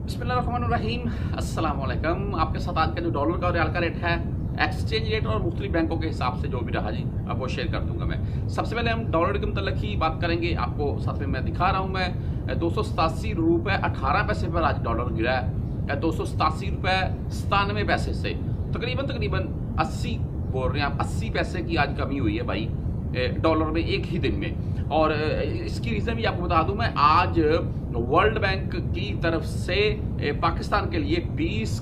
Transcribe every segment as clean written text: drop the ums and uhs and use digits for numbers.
बिस्मिल्लाहिर्रहमानिर्रहीम, अस्सलाम वालेकुम। आपके साथ आज का जो डॉलर का और रियाल का रेट है, एक्सचेंज रेट और मुख्तलिफ बैंकों के हिसाब से जो भी रहा जी अब वो शेयर कर दूंगा मैं। सबसे पहले हम डॉलर के मतलब ही बात करेंगे। आपको साथ में मैं दिखा रहा हूँ, मैं 287 रुपये 18 पैसे पर आज डॉलर गिरा है। 287 रुपये 97 पैसे से तकरीबन 80 बोल रहे हैं आप, 80 पैसे की आज कमी हुई है भाई डॉलर में एक ही दिन में। और इसकी रीज़न भी आपको बता दूं मैं, आज वर्ल्ड बैंक की तरफ से पाकिस्तान के लिए 20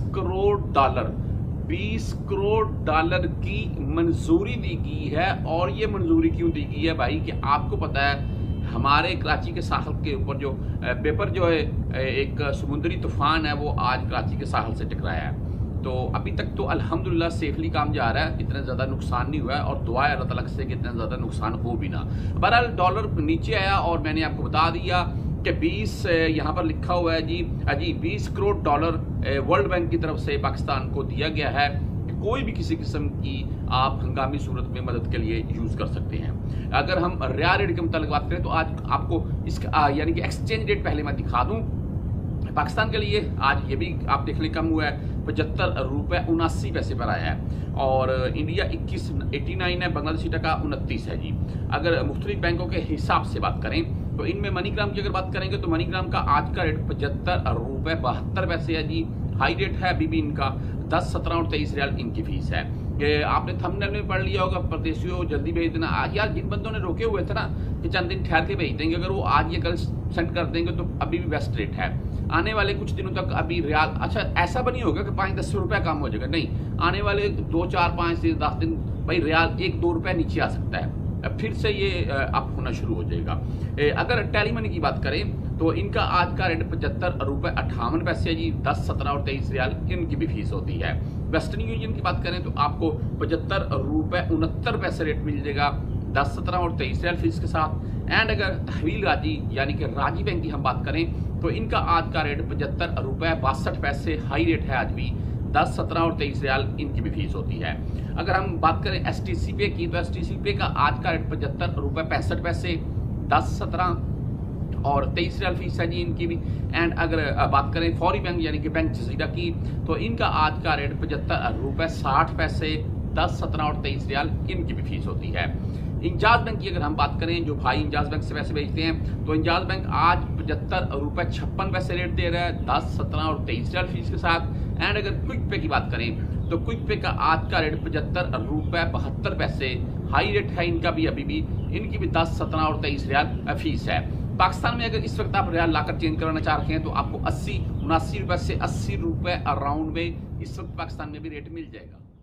करोड़ डॉलर की मंजूरी दी गई है। और ये मंजूरी क्यों दी गई है भाई कि आपको पता है हमारे कराची के साहल के ऊपर जो पेपर जो है एक समुद्री तूफान है वो आज कराची के साहल से टकराया है। तो अभी तक तो अल्हम्दुलिल्लाह सेफली काम जा रहा है, इतना ज़्यादा नुकसान नहीं हुआ है और दुआ है अल्लाह ताला से कि इतना ज़्यादा नुकसान हो भी ना। बहरहाल डॉलर नीचे आया और मैंने आपको बता दिया कि 20 यहाँ पर लिखा हुआ है G 20 crore dollar world bank की तरफ से पाकिस्तान को दिया गया है कि कोई भी किसी किस्म की आप हंगामी सूरत में मदद के लिए यूज़ कर सकते हैं। अगर हम रियाल रेट के मुताबिक बात करें तो आज आपको इसका यानी कि एक्सचेंज रेट पहले मैं दिखा दूँ। पाकिस्तान के लिए आज ये भी आप देख लें कम हुआ है, 75 रुपये 79 पैसे पर आया है। और इंडिया 21.89 है, बांग्लादेशी टका 29 है जी। अगर मुख्तलिफ बैंकों के हिसाब से बात करें तो इनमें मनीग्राम की अगर बात करेंगे तो मनीग्राम का आज का रेट 75 रुपये 72 पैसे है जी। हाई रेट है अभी भी इनका 10, 17 और 23 रियाल इनकी फीस है। कि आपने थंबनेल में पढ़ लिया होगा, परदेशियों जल्दी भेज देना। यार जिन बंदों ने रोके हुए थे ना कि चंद दिन ठहर के भेज देंगे, अगर वो आज ये कल सेंड कर देंगे तो अभी भी बेस्ट रेट है। आने वाले कुछ दिनों तक अभी रियाल अच्छा ऐसा भी नहीं होगा कि 5-10 रुपये कम हो जाएगा, नहीं। आने वाले 2, 4, 5 दिन 10 दिन भाई रियाल 1-2 रुपये नीचे आ सकता है, फिर से ये अप होना शुरू हो जाएगा। अगर टेली मनी की बात करें तो इनका आज का रेट 75 रुपये 58 पैसे है जी। 10, 17 और 23 रियाल इनकी भी फीस होती है। वेस्टर्न यूनियन की बात करें तो आपको 75 रुपये 69 पैसे रेट मिल जाएगा, 10, 17 और 23 रियाल फीस के साथ। एंड अगर तहवील राजी यानी कि राजी बैंक की हम बात करें तो इनका आज का रेट 75 रुपये 62 पैसे हाई रेट है आज भी, 10, 17 और 23 रियाल इनकी भी फीस होती है। अगर हम बात करें STC पे की तो STC पे का आज का रेट 75 रुपये 65 पैसे, 10, 17 और 23 रियाल फीस है जी इनकी भी। एंड अगर बात करें फौरी बैंक यानी कि बैंक जजीरा की तो इनका आज का रेट 75 रुपये 60 पैसे, 10, 17 और 23 रियाल इनकी भी फीस होती है। इंजाज बैंक की अगर हम बात करें, जो भाई इंजाज बैंक से पैसे भेजते हैं, तो इंजाज बैंक आज 75 रुपये 56 पैसे रेट दे रहा है, 10, 17 और 23 रियाल फीस के साथ। एंड अगर क्विक पे की बात करें तो क्विक पे का आज का रेट 75 रुपये 72 पैसे हाई रेट है इनका भी अभी भी, इनकी भी 10, 17 और 23 रियाल फीस है। पाकिस्तान में अगर इस वक्त आप रियाल लाकर चेंज कराना चाह रहे हैं तो आपको 80, 79 रुपये से 80 रुपये अराउंड में इस वक्त पाकिस्तान में भी रेट मिल जाएगा।